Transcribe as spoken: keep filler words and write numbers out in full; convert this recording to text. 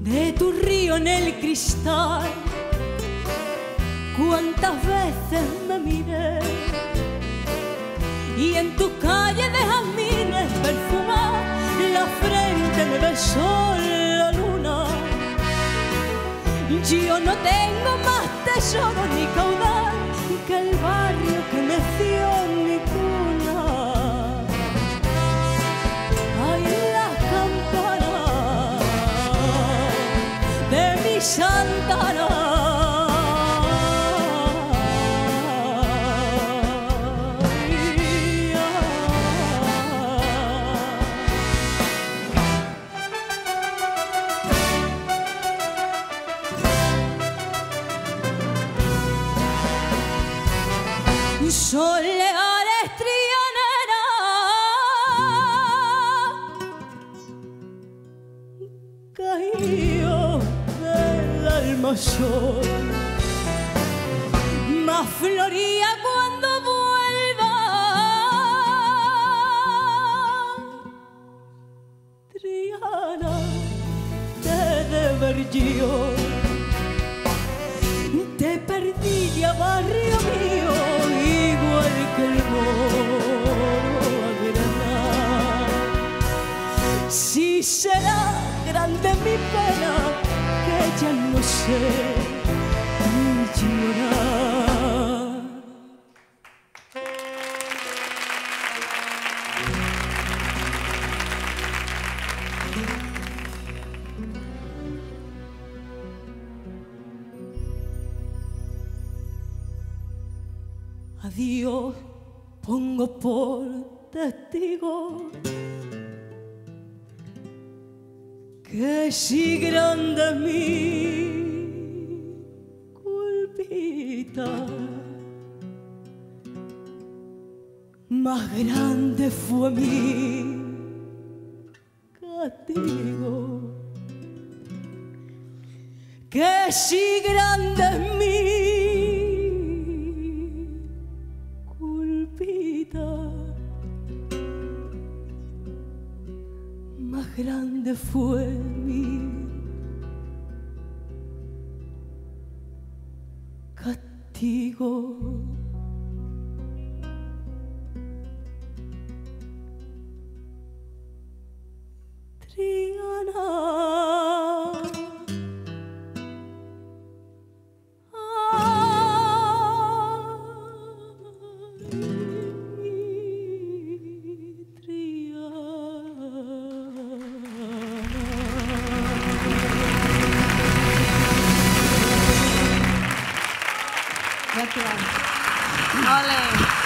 de tu río en el cristal. Cuántas veces me miré y en tu calle de jazmines perfumar la frente me besó la luna. Yo no tengo más tesoro ni caudal que el barrio que me dio mi cuna. Ay, las campanas de mi Santana. Soleares trianera, caído del alma sol, más floría cuando vuelva. Triana, te de ver yo, te perdí ya barrio mío, igual que el moro a Granada. Si será grande mi pena, que ya no sé llorar. Adiós, pongo por testigo que si grande es mi culpita, más grande fue mi castigo. Que si grande es mi más grande fue mi castigo. Triana, gracias. Ole.